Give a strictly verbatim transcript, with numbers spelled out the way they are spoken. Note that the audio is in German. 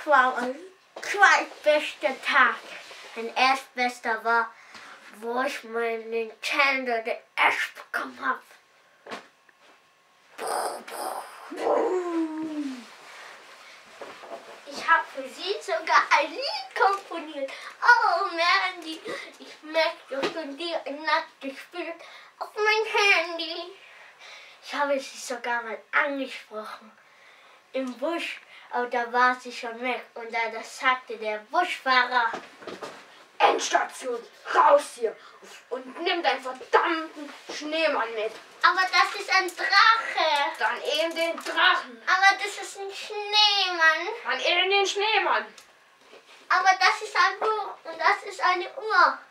war mein zweitbester Tag. Mein erstbester war, wo ich mein Nintendo D S bekommen habe. Ich habe für sie sogar ein Lied komponiert. Oh Mandy, ich möchte von dir ein nacktes Bild auf mein Handy. Ich habe sie sogar mal angesprochen. Im Busch, aber da war sie schon weg. Und da das sagte der Busfahrer: Endstation, raus hier und nimm deinen verdammten Schneemann mit. Aber das ist ein Drache. Dann eben den Drachen. Aber das ist ein Schneemann. Dann eben den Schneemann. Aber das ist ein Buch und das ist eine Uhr.